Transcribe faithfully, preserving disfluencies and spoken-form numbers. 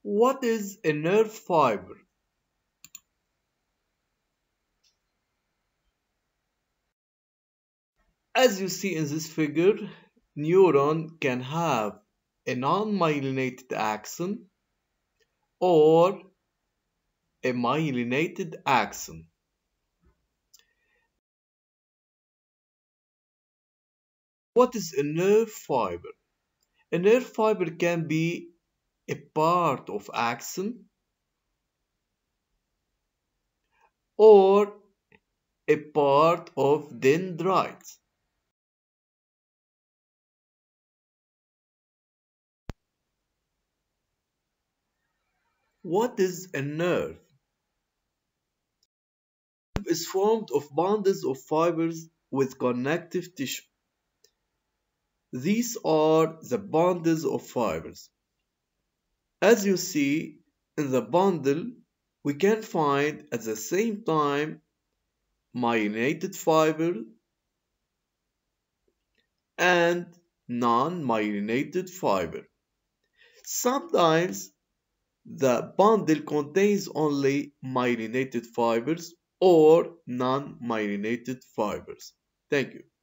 What is a nerve fiber? As you see in this figure, neuron can have a non-myelinated axon or a myelinated axon. What is a nerve fiber? A nerve fiber can be a part of axon or a part of dendrites. What is a nerve? A nerve is formed of bundles of fibers with connective tissue. These are the bundles of fibers. As you see in the bundle, we can find at the same time myelinated fiber and non-myelinated fiber. Sometimes the bundle contains only myelinated fibers or non-myelinated fibers. Thank you.